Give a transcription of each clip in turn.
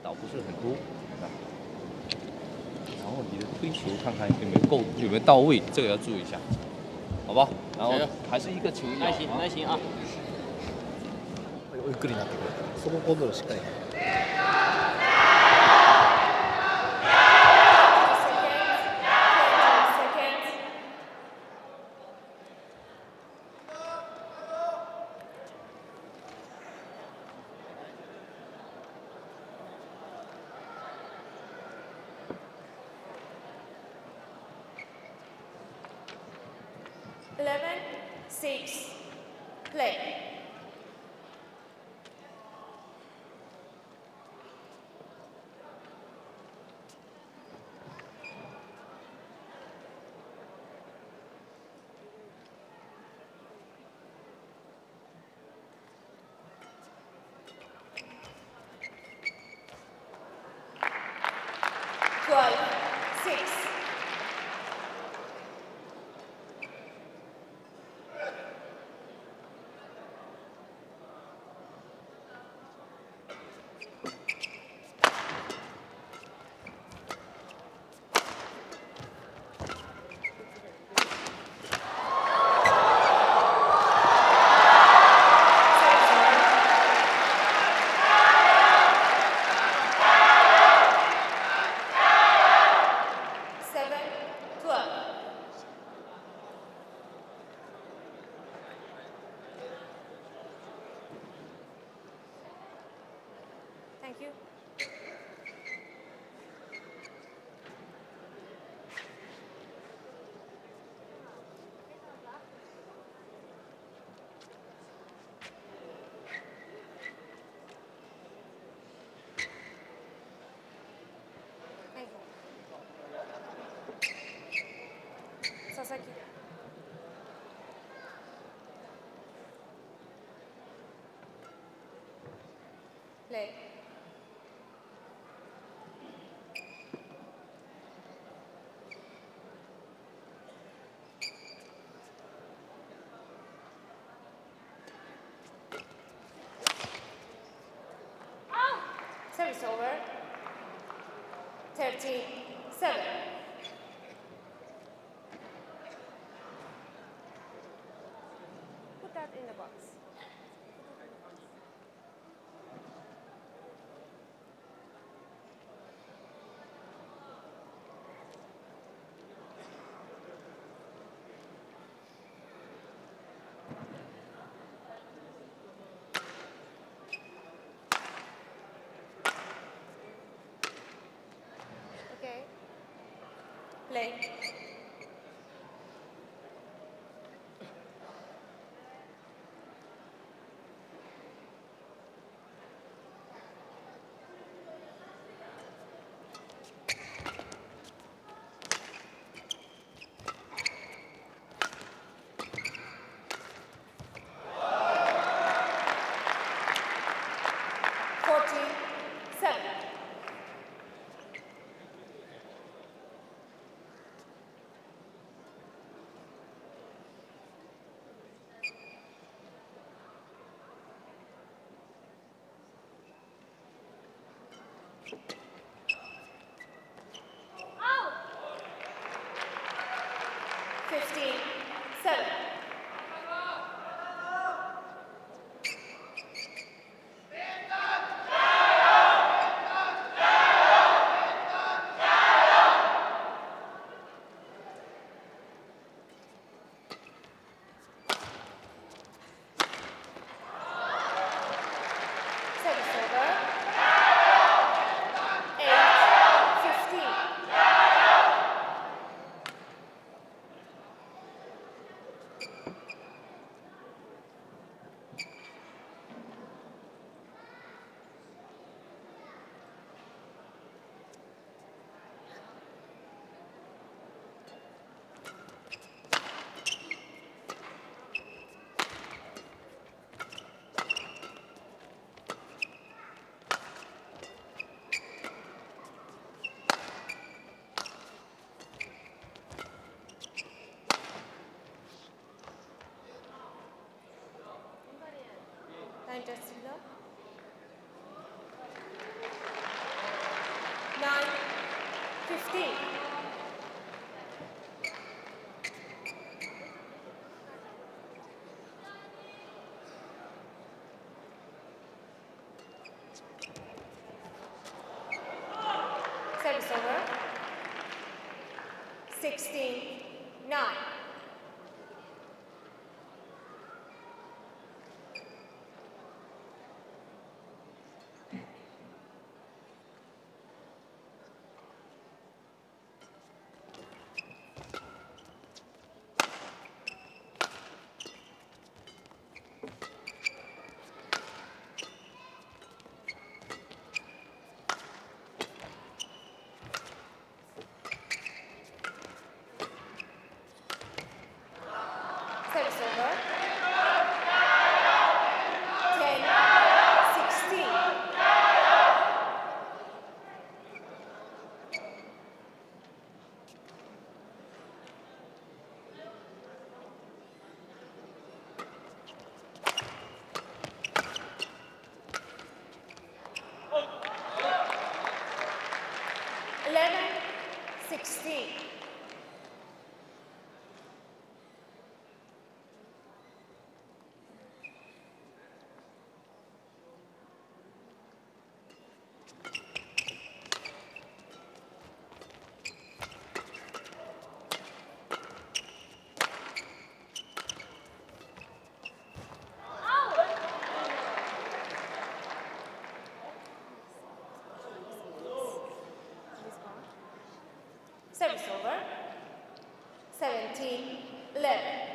倒不是很多。然后你的推球看看有没有到位，这个要注意一下，好吧？然后还是一个球， 耐心耐心啊！ ゆっくりになってくる。そこコントロールしっかり。 11-6, play. Thank you. Thank you. Sasaki. Play. Service over. 13-7. Put that in the box. Okay. Play. Out. 15-7. Service over. 8-15. Time just signal. 15. Service over. 16-9. Service over. 10-16. Eleven, 16. Service over. 17-11.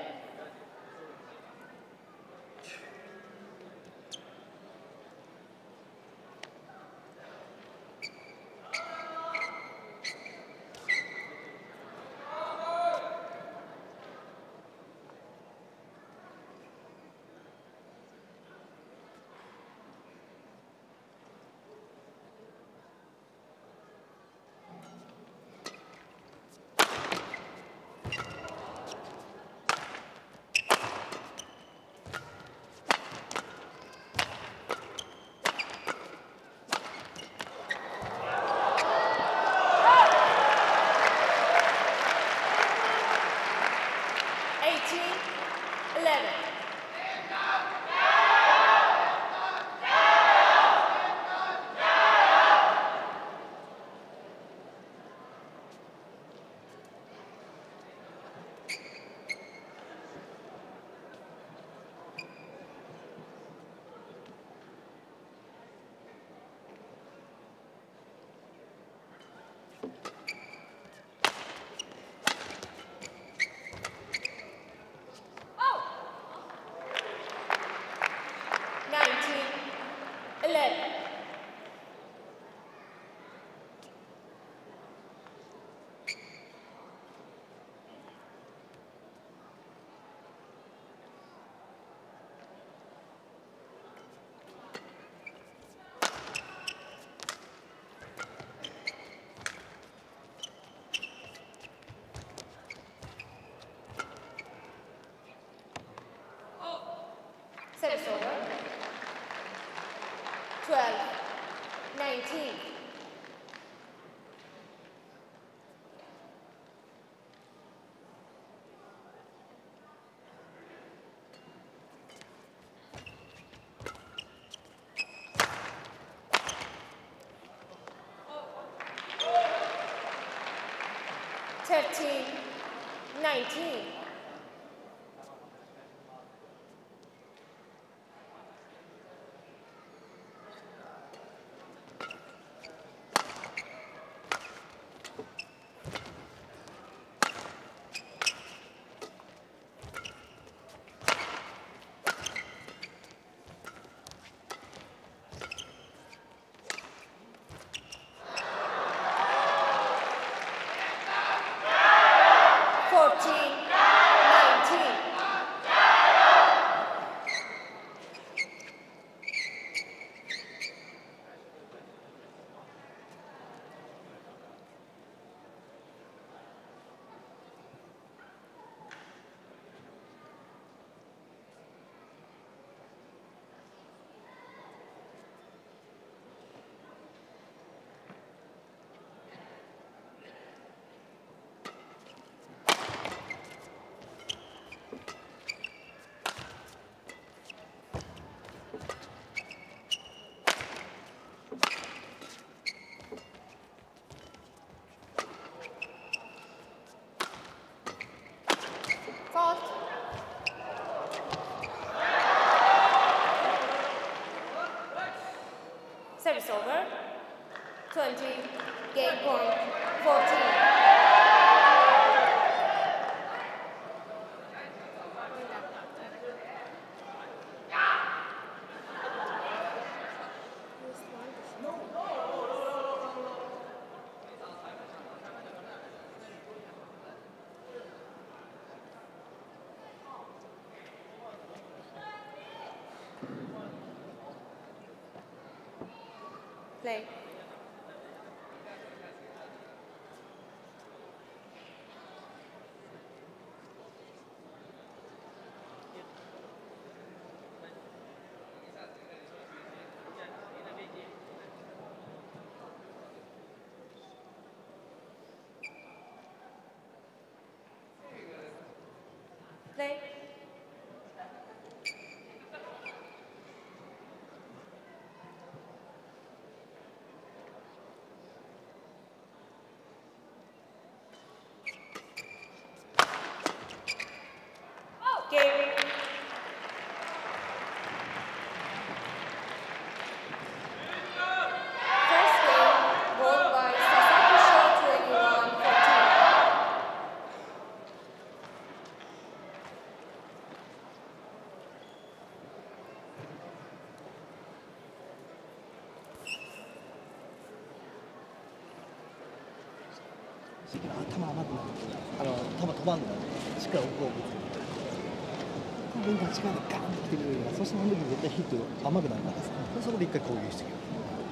Service over. 12-19. Thirteen, 19. Fourteen, Play. Play. Game. First game, won by Sasaki Show 21-14. 頭甘くなる。球飛ばんのよ。しっかり置こう別に。多分力でガーンと来てくれるから、そしてあの時絶対ヒット甘くなるからさ。そこで一回攻撃してくる。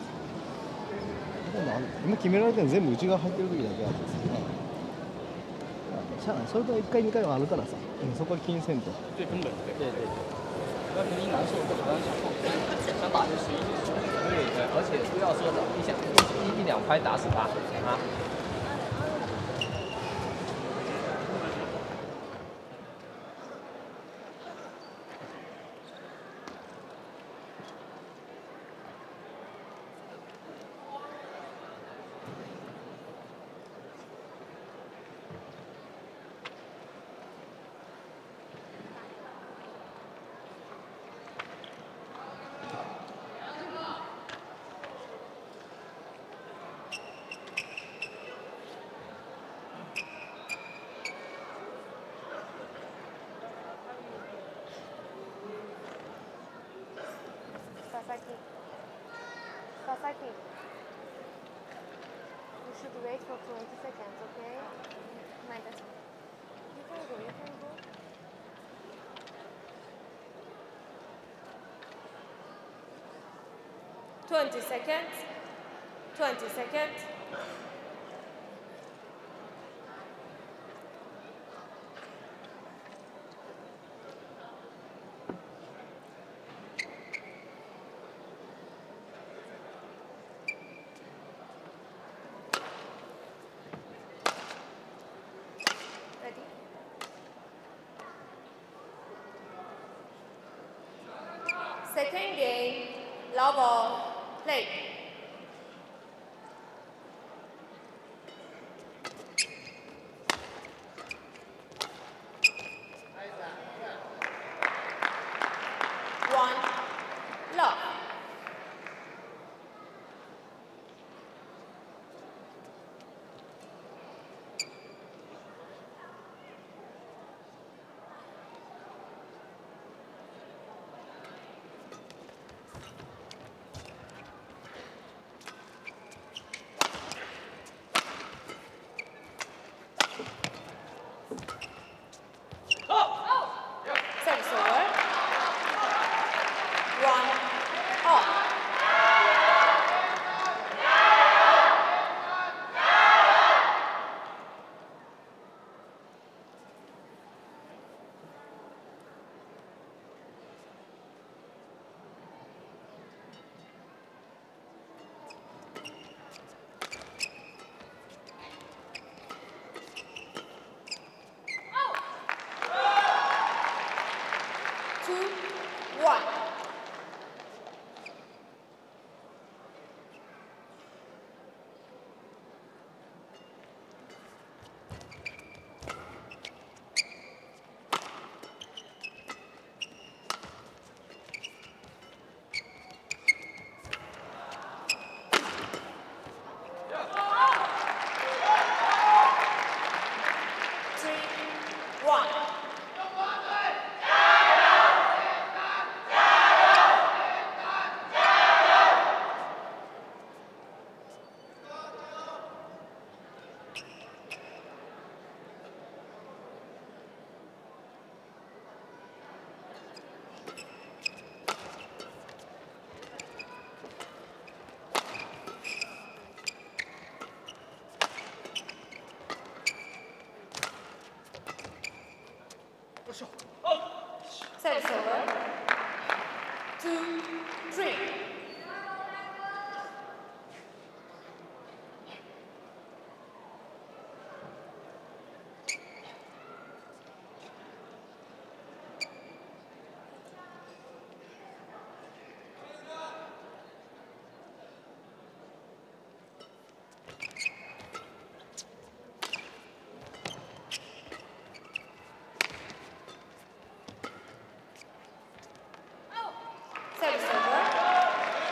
今決められてるの全部内側入ってる時だけあるんですよね。しゃあない。それと1回2回はあるからさ。そこは気にせんと。 对分本对。 对对，要是一难受或者刚想打就11就11。 对，而且不要说的一两拍打死他啊。 Sasaki, you should wait for 20 seconds, okay? Minus. You can go, you can go. "20 seconds. 20 seconds. Ready? Second game, love ball, play. One, love. Service over. One, off. Two, one. Three, one. Service over. 2, 3. Service over.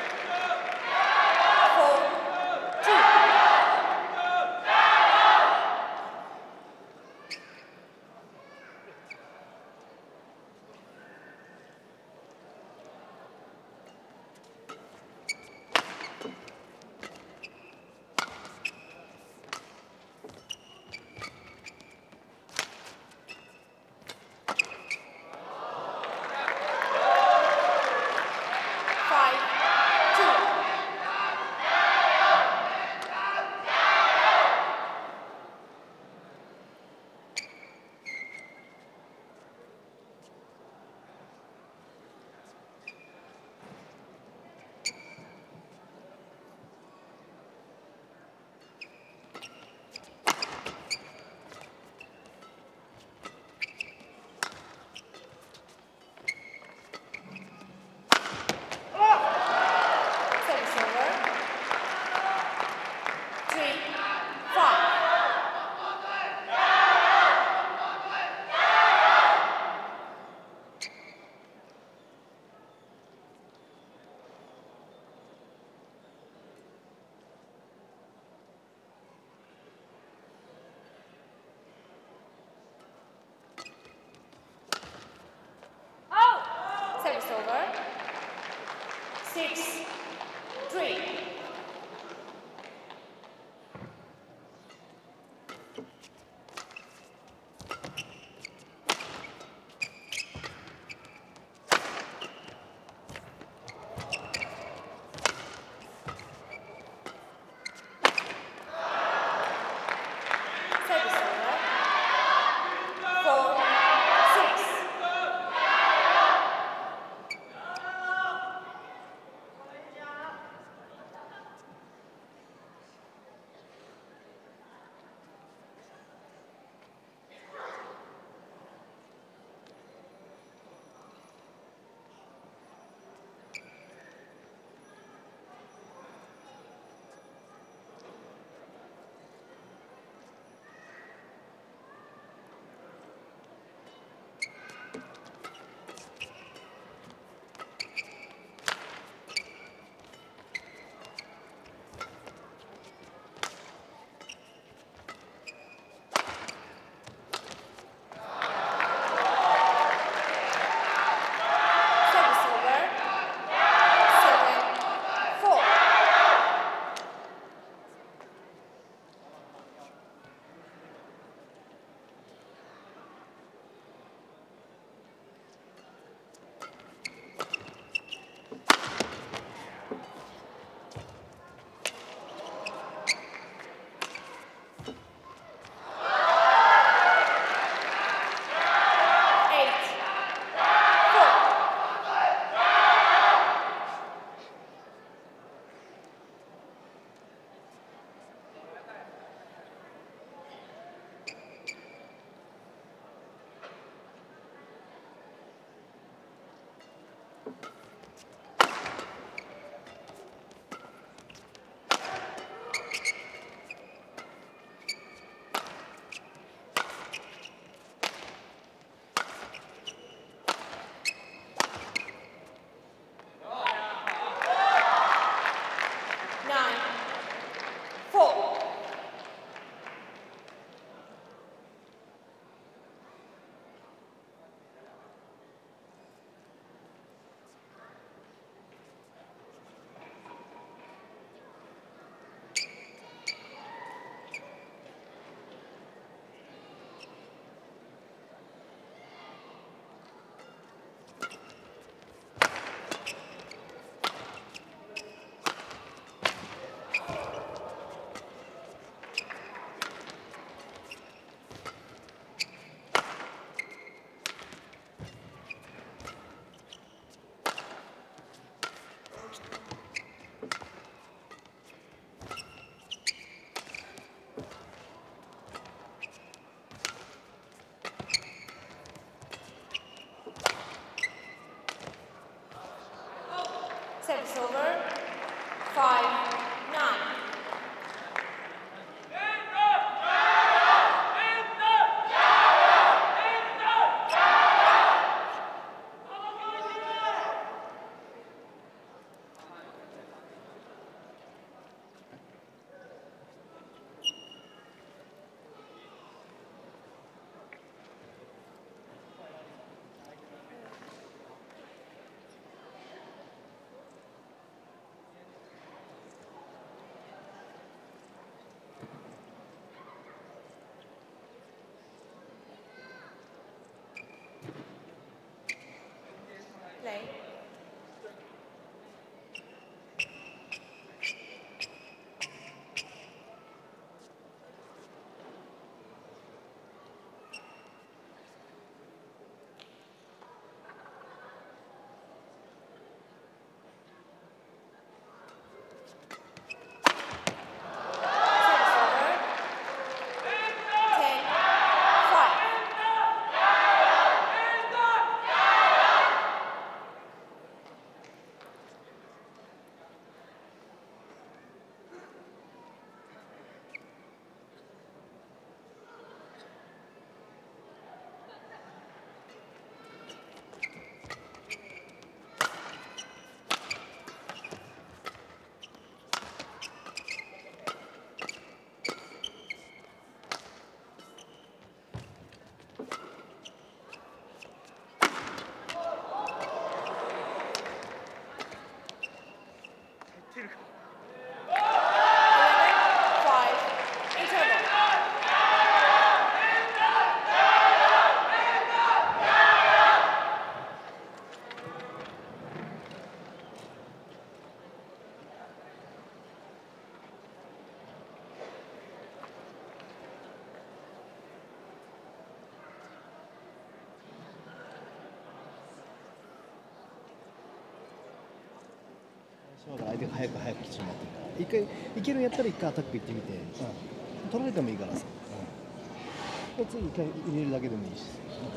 島から相手が早く来てしまってるから、一回いけるんやったら一回アタック行ってみて、取られてもいいからさ、次一回入れるだけでもいいし。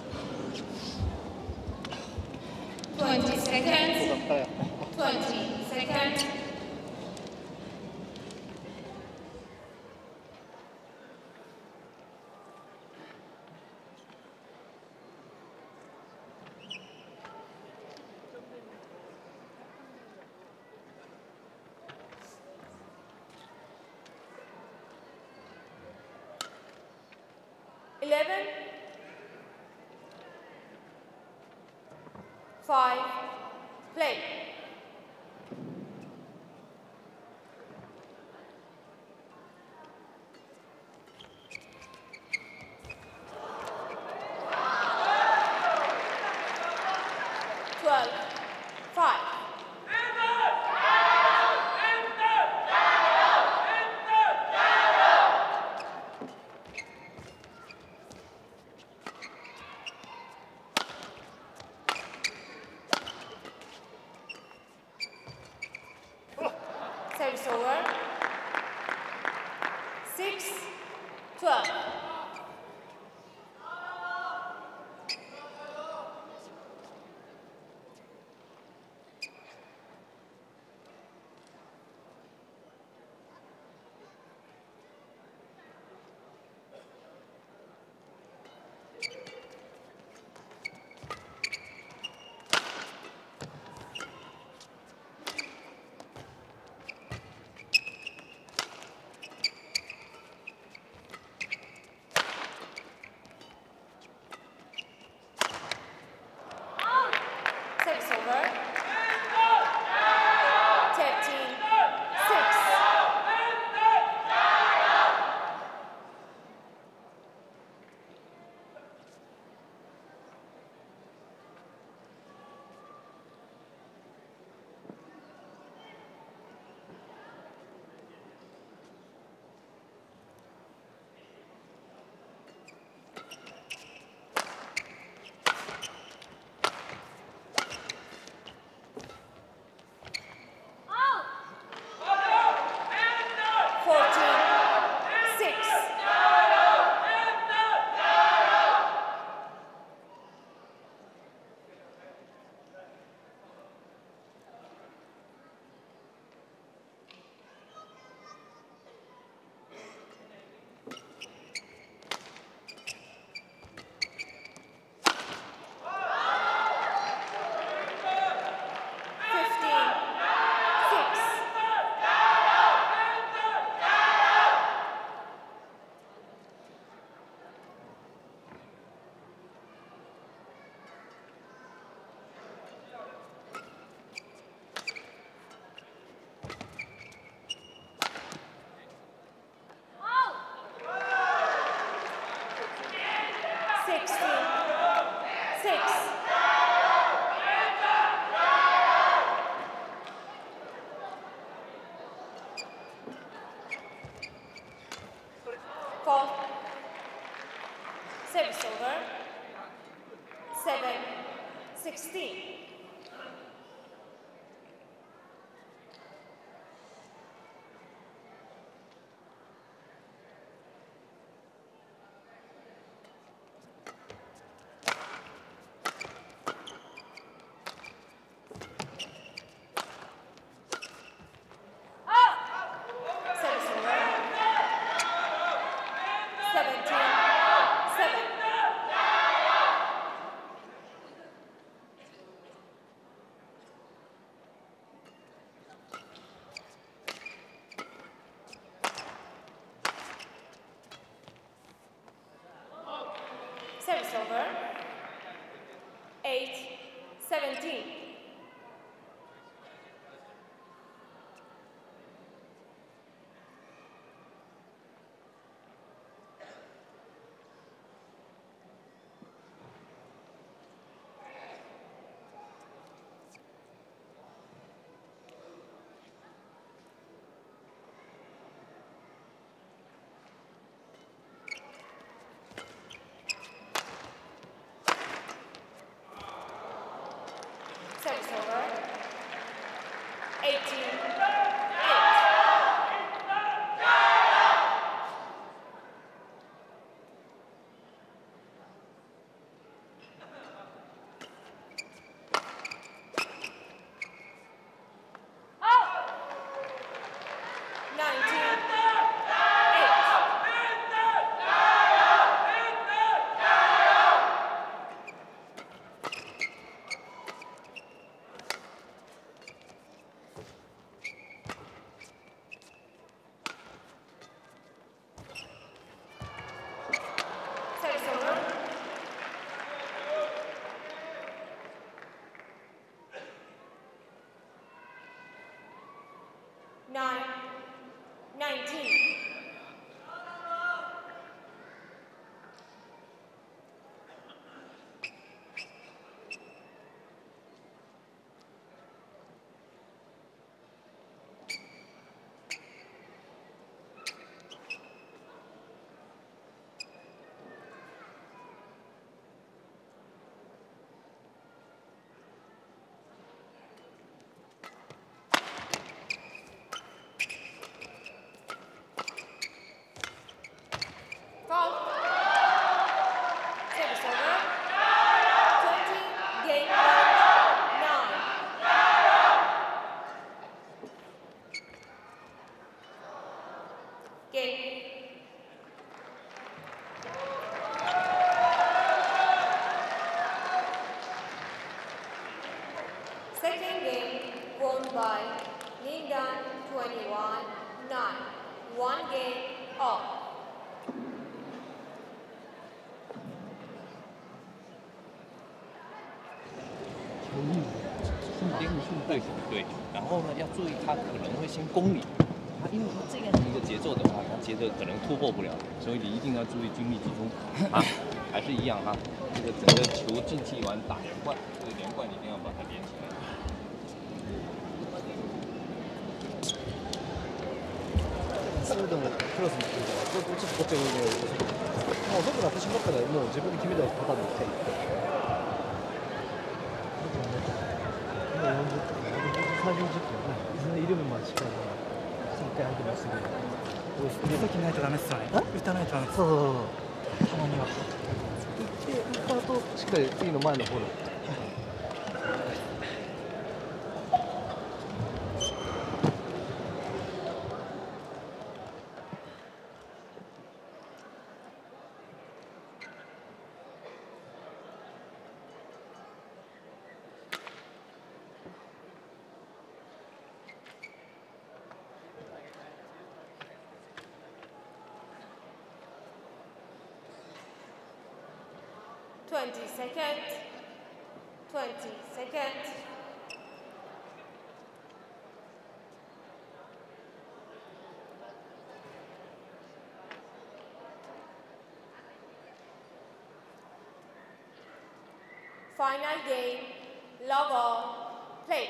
20 seconds. 20 seconds. Play. Service over. 6-12. Service over. 13-6. Service over. 7-16. Service over. 17-7. Service over. 8-17. second game won by Lindan 21-9. One game off. 对对，然后呢，要注意他可能会先攻你，他因为他这样的一个节奏的话，他接着可能突破不了，所以你一定要注意精力集中啊，还是一样哈，这个整个球进气完打连贯，这个连贯一定要把它连起来。 それでもクロスに来るからちょっとこっちにねもう遅くなってしまったらもう自分で決めたパターンでいきたいってもう40分30分イレブンまでしっかり1回入ってますけど歌決めないとダメっすよね。歌わないとダメです。 そうたまには。 行った後しっかり次の前のホール 20 seconds. 20 seconds. Final game, log on, play.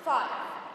5.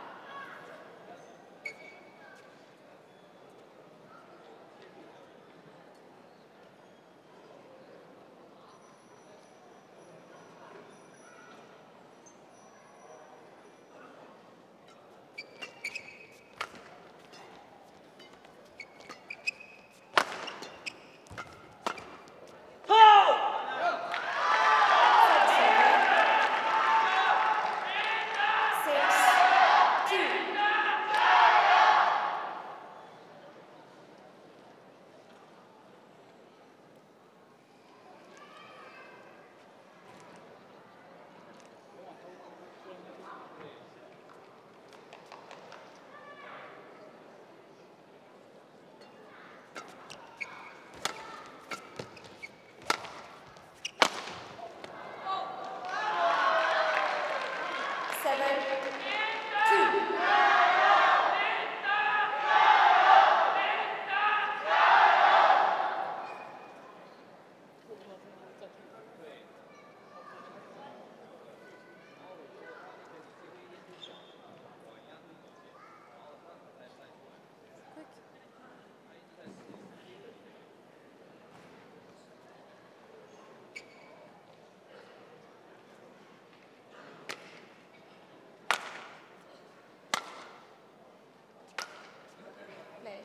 Play.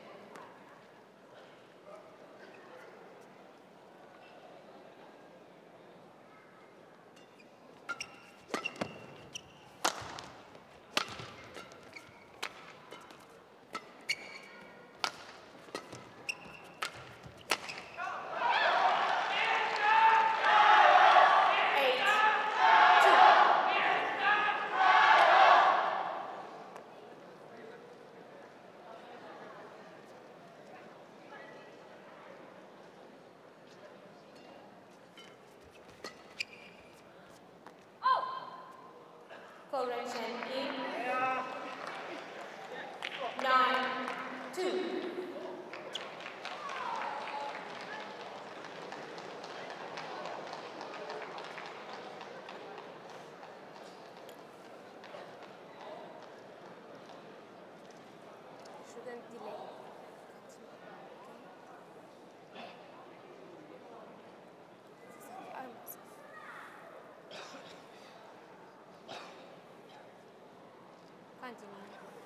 Correction in 9-2. Shouldn't delay. Continue.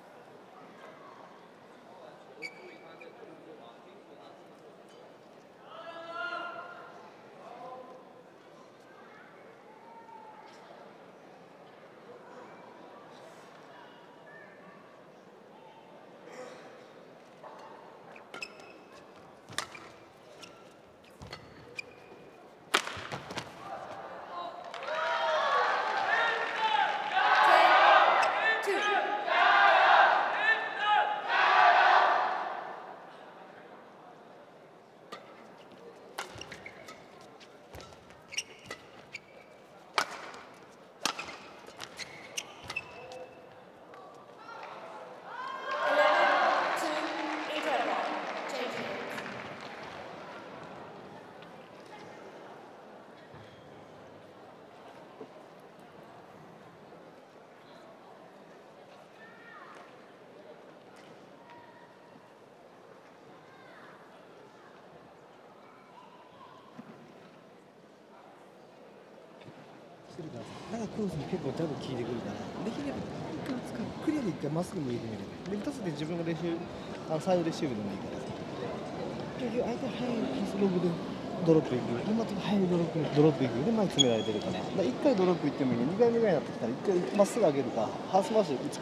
するからだからコースも結構ちゃんと効いてくるからできればクリアで一回まっすぐ向いてみるで2つで自分がレシーブサイドレシーブでもいいからさ結局相手速いスローブでドロップいく今と速いドロップいくで前に詰められてるから1回ドロップいってもいい2回目ぐらいになってきたら1回まっすぐ上げるかハースマッシュ打つか、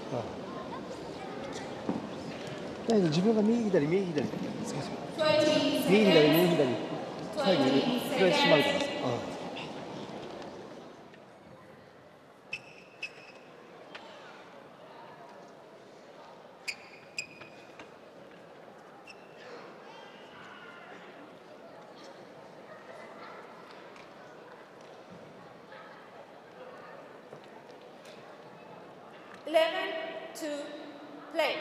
だけど自分が右左右左右左右左最後にスライス閉まるからさ、 11-2, play.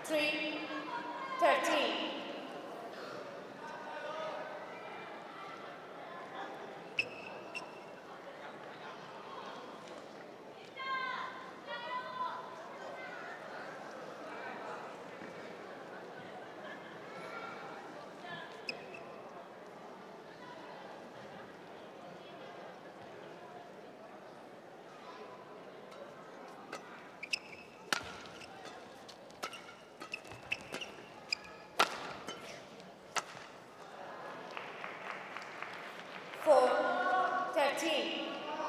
3, 13. Four, 13.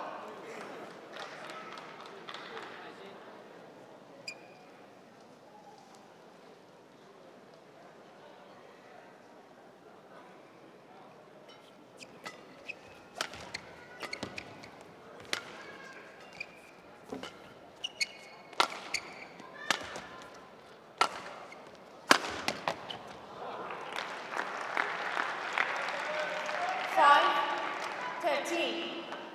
Five, 13.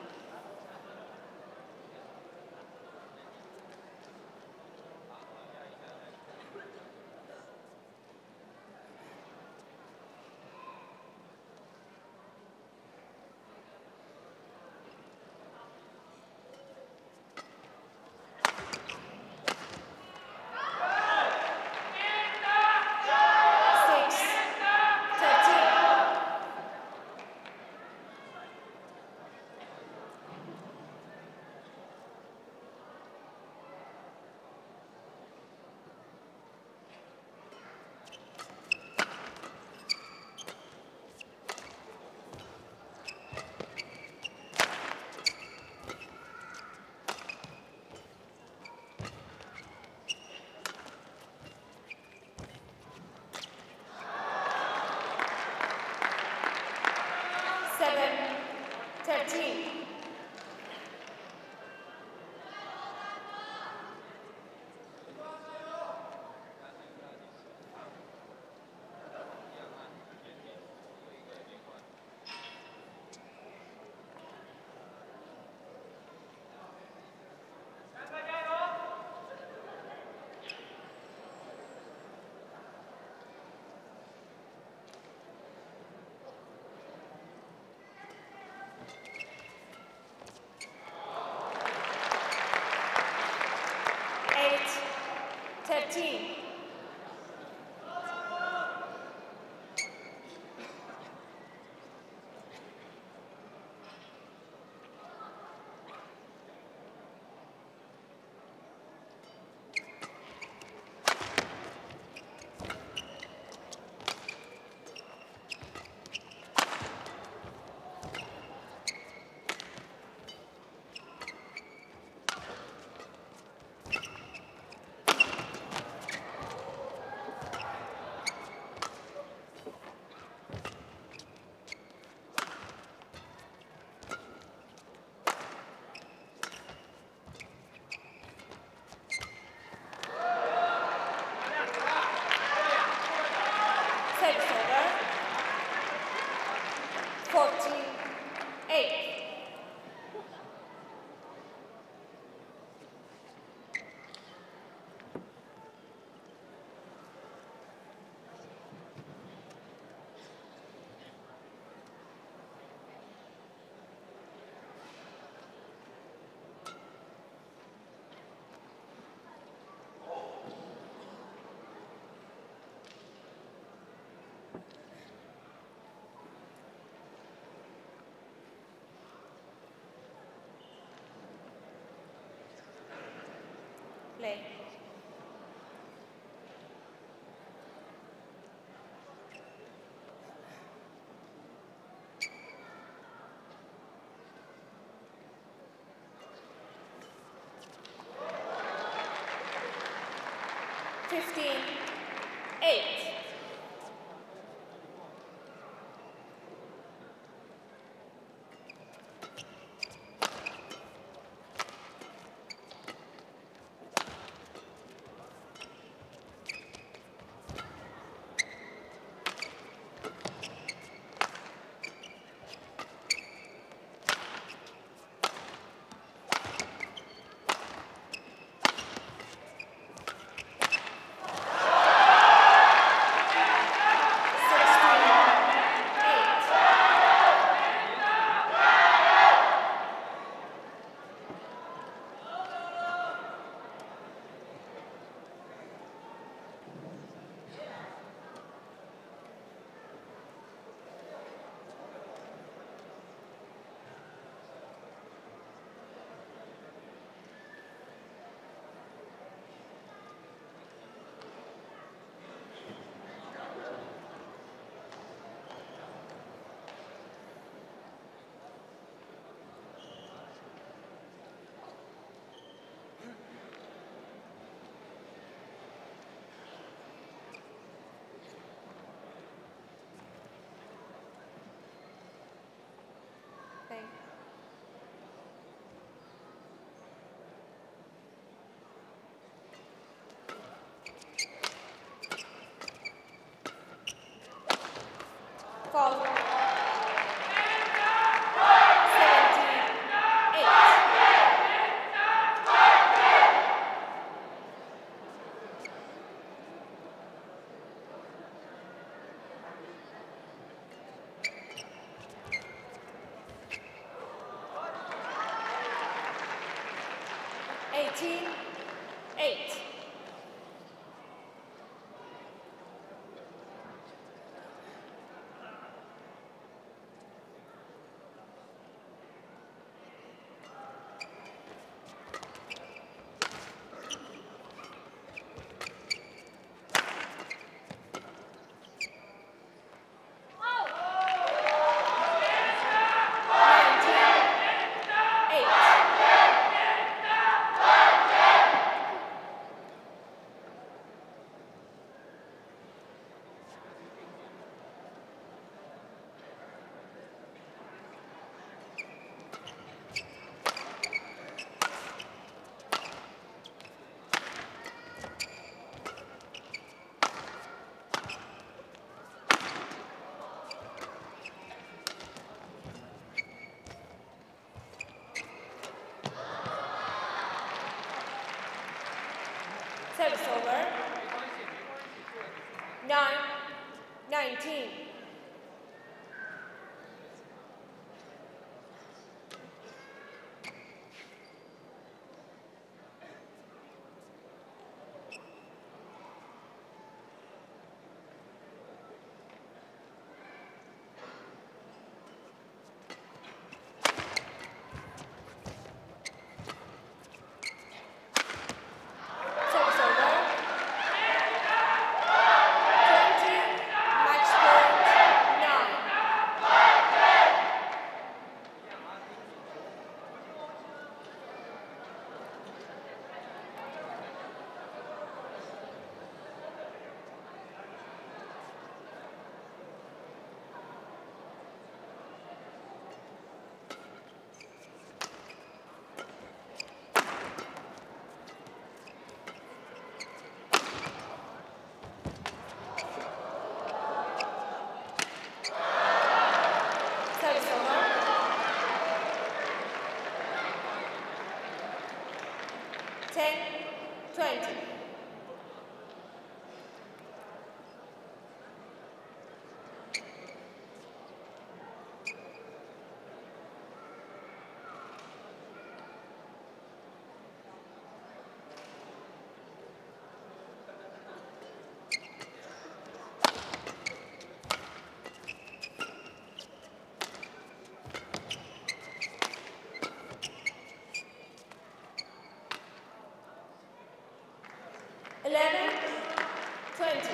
Six, 13. Seven, 13. Eight, 13. Service over. 14-8. Play. Fifteen, 8. 19-8. Service over. 9-19. Service over. 20, match point 9. Service over. 10-20. Eleven, 20.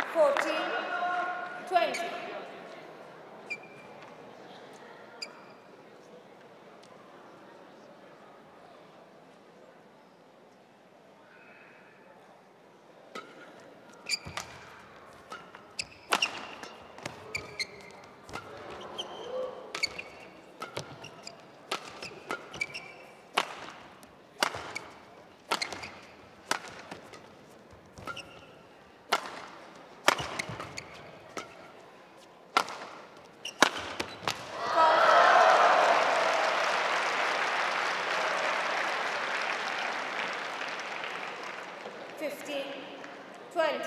14, 20. Fifteen, 20.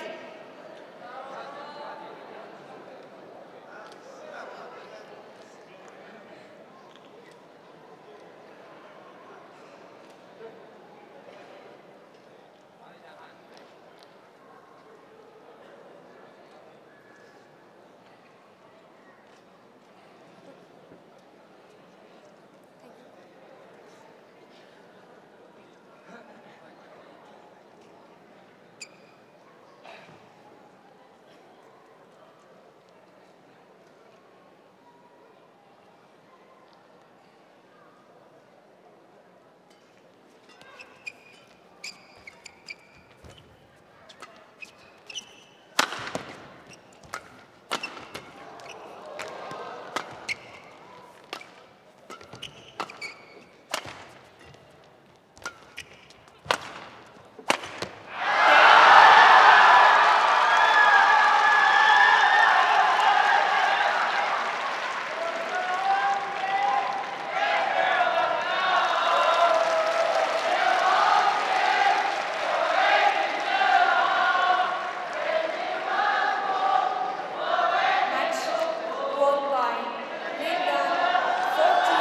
Match won by Linda 14,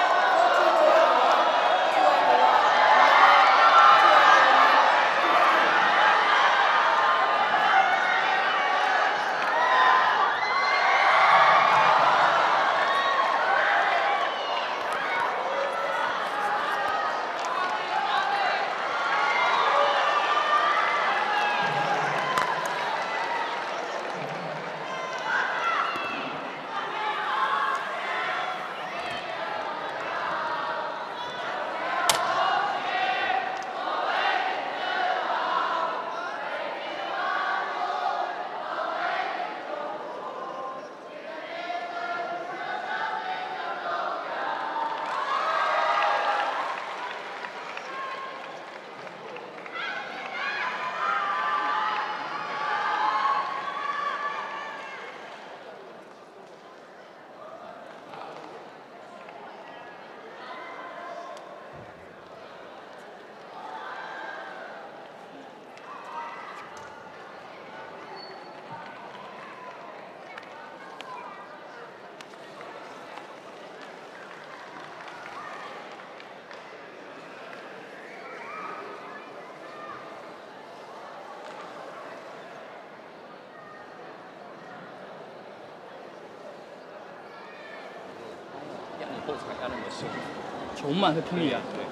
让你后场要那么凶。 穷嘛，会拼命对呀、对。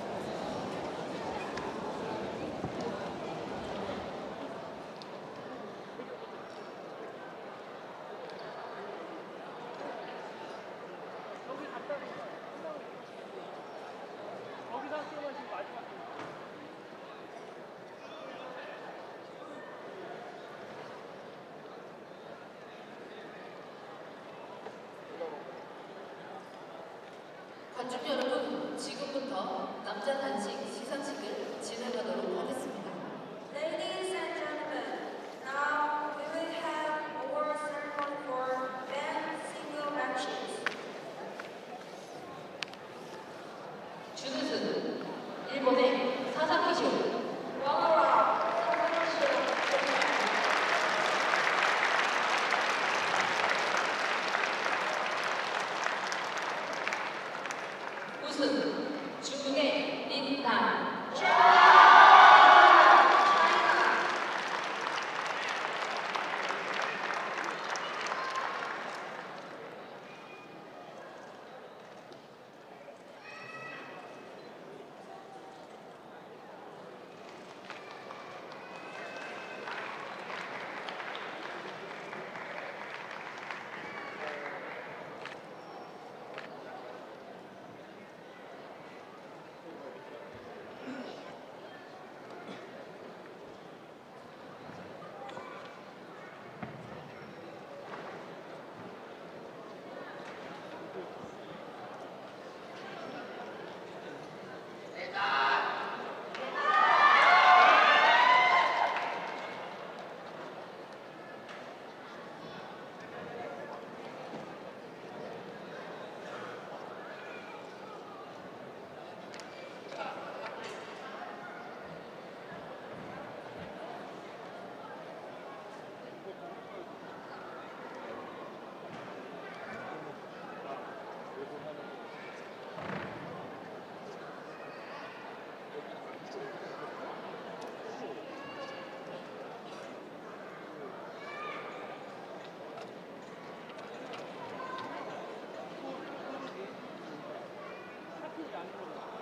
관중 여러분, 지금부터 남자 단식 시상식을 진행하도록 하겠습니다. Ladies and gentlemen, now we will have award ceremony for men single matches. 준우승 일본의 사사키쇼, Runner-up, Sasakishi. 우승 중국의 린단. 아니고